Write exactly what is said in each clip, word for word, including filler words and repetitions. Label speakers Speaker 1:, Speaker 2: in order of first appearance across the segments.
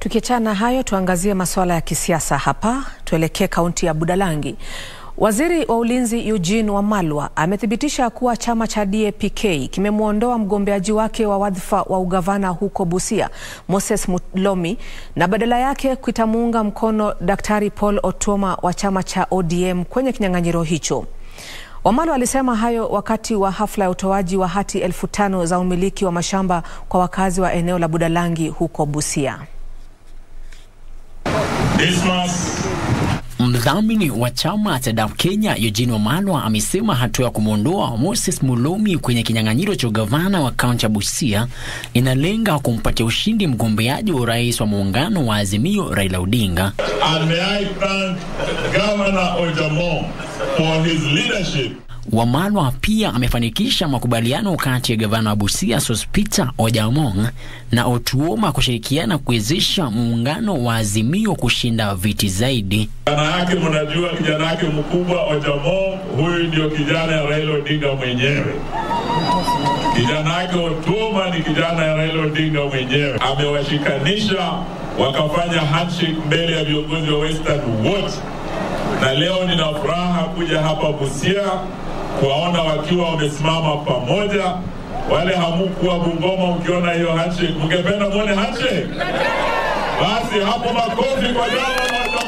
Speaker 1: Tukiachana hayo, tuangazie masuala ya kisiasa hapa. Tuelekee kaunti ya Budalangi. Waziri wa Ulinzi Eugene Wamalwa amethibitisha kuwa chama cha D A P K kimemuondoa mgombeaji wake wa wadhifa wa ugavana huko Busia, Moses Mulomi, na badala yake kitamuunga mkono Daktari Paul Otuoma wa chama cha O D M kwenye kinyang'anyiro hicho. Wamalwa alisema hayo wakati wa hafla ya utoaji wa hati elfu tano za umiliki wa mashamba kwa wakazi wa eneo la Budalangi huko Busia.
Speaker 2: Mdhamini wa chama cha D A P Kenya Eugene Wamalwa amesema hatua ya kumuondoa Moses Mulomi kwenye kinyang'anyiro cha gavana wa kaunti ya Busia inalenga kumpatia ushindi mgombeaji wa urais wa muungano wa Azimio Raila Odinga.
Speaker 3: And may I thank Governor Ojaamong for his leadership.
Speaker 2: Wamalwa pia amefanikisha makubaliano kati ya gavana wa Busia Sospeter Ojaamong na Otuoma kushirikiana kuwezesha muungano wa Azimio kushinda viti zaidi.
Speaker 3: Kijana yake mnajua, kijana yake mkubwa Ojaamong, huyu ndio kijana ya Raila Odinga mwenyewe. Kijana yake Otuoma ni kijana ya Raila Odinga mwenyewe. Amewashikanisha wakafanya handshake mbele ya viongozi wa Western wote. Na leo nina furaha kuja hapa Busia kuwaona wakiwa wamesimama pamoja. Wale hamukuwa Bungoma ukiona hiyo handshake, mngependa muone handshake? Basi hapo makofi kwa jana na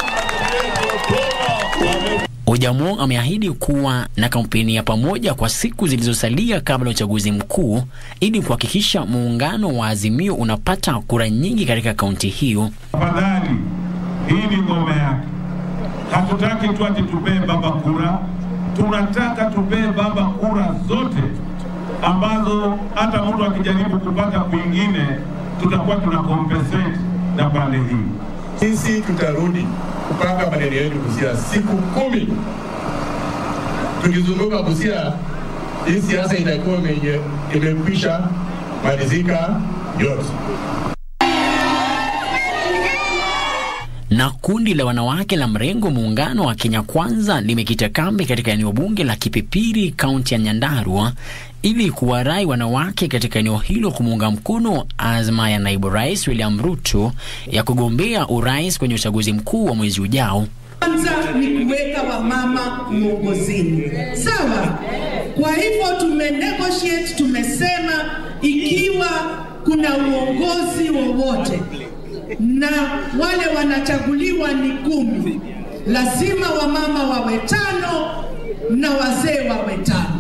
Speaker 3: Ojaamong.
Speaker 2: Ojaamong ameahidi kuwa na kampeni ya pamoja kwa siku zilizosalia kabla ya uchaguzi mkuu ili kuhakikisha muungano wa Azimio unapata kura nyingi katika kaunti hiyo.
Speaker 4: Tafadhali, hii ni ngome yake. Hatutaki tu ati tupee baba kura, tunataka tupee baba kura zote ambazo hata mtu akijaribu kupata kwingine tutakuwa tuna compensate na pande hii.
Speaker 3: Sisi tutarudi kupanga maneno yetu Busia siku kumi. Tukizunguka Busia, hii siasa itakuwa imekwisha malizika yote.
Speaker 2: Na kundi la wanawake la mrengo muungano wa Kenya Kwanza limekita kambi katika eneo bunge la Kipipiri, kaunti ya Nyandarua, ili kuwarai wanawake katika eneo hilo kumuunga mkono azma ya naibu rais William Ruto ya kugombea urais kwenye uchaguzi mkuu wa mwezi ujao.
Speaker 5: Kwanza ni kuweka wamama uongozini. Sawa? Kwa hivyo tumenegotiate, tumesema ikiwa kuna uongozi wowote na wale wanachaguliwa ni kumi, lazima wamama wawe tano na wazee wawe tano.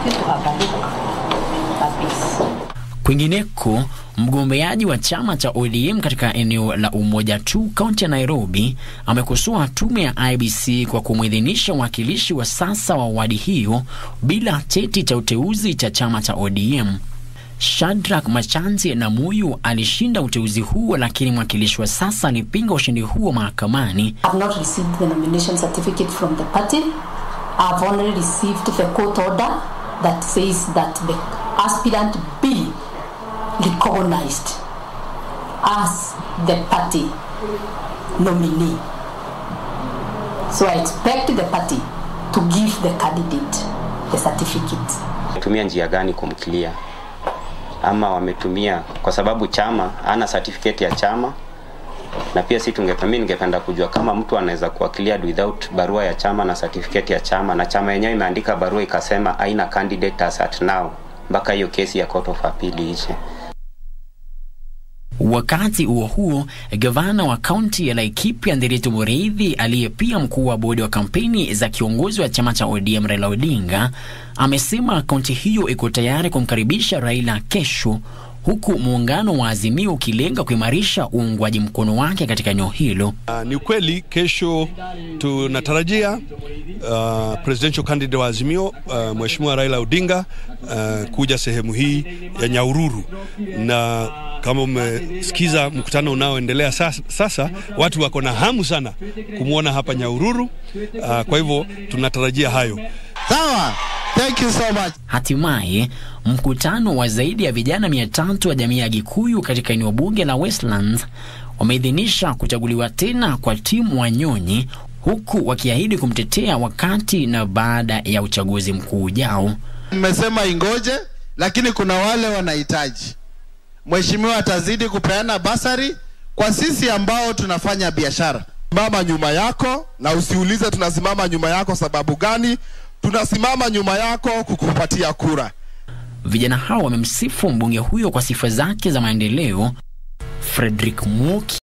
Speaker 2: Kwingineko, mgombeaji wa chama cha O D M katika eneo la Umoja tu kaunti ya Nairobi amekosoa tume ya I B C kwa kumwidhinisha mwakilishi wa sasa wa wadi hiyo bila cheti cha uteuzi cha chama cha O D M. Shadrack Machanzi na Muyu alishinda uteuzi huo, lakini mwakilishi wa sasa alipinga ushindi huo mahakamani.
Speaker 6: I have not received the nomination certificate from the party. I have only received the court order that says that the aspirant be recognized as the party nominee. So I expect the party to give the candidate the certificate.
Speaker 7: Tumia njia gani kumkilia? Ama wametumia kwa sababu chama ana certificate ya chama, na pia si tungependa ningependa kujua kama mtu anaweza kuwakilia without barua ya chama na certificate ya chama, na chama yenyewe imeandika barua ikasema haina candidate as at now mpaka hiyo kesi ya court of appeal ishe.
Speaker 2: Wakati huo huo, gavana wa kaunti ya Laikipia Nderitu Mureithi, aliye pia mkuu wa bodi wa kampeni za kiongozi wa chama cha O D M Raila Odinga, amesema kaunti hiyo iko tayari kumkaribisha Raila kesho, huku muungano wa Azimio ukilenga kuimarisha uungwaji mkono wake katika eneo hilo.
Speaker 8: Uh, ni kweli kesho tunatarajia uh, presidential candidate wa Azimio uh, Mheshimiwa Raila Odinga uh, kuja sehemu hii ya Nyahururu, na kama umesikiza mkutano unaoendelea sasa, sasa watu wako na hamu sana kumuona hapa Nyahururu. Uh, kwa hivyo tunatarajia hayo.
Speaker 9: Sawa. Thank you so much.
Speaker 2: Hatimaye, mkutano wa zaidi ya vijana mia tatu wa jamii ya Gikuyu katika eneo bunge la Westlands wameidhinisha kuchaguliwa tena kwa timu Wanyonyi, huku wakiahidi kumtetea wakati na baada ya uchaguzi mkuu ujao.
Speaker 9: Mmesema ingoje, lakini kuna wale wanahitaji. Mheshimiwa atazidi kupeana basari Kwa sisi ambao tunafanya biashara,
Speaker 10: simama nyuma yako na usiulize tunasimama nyuma yako sababu gani. Tunasimama nyuma yako kukupatia kura.
Speaker 2: Vijana hao wamemsifu mbunge huyo kwa sifa zake za maendeleo. Frederick Muoki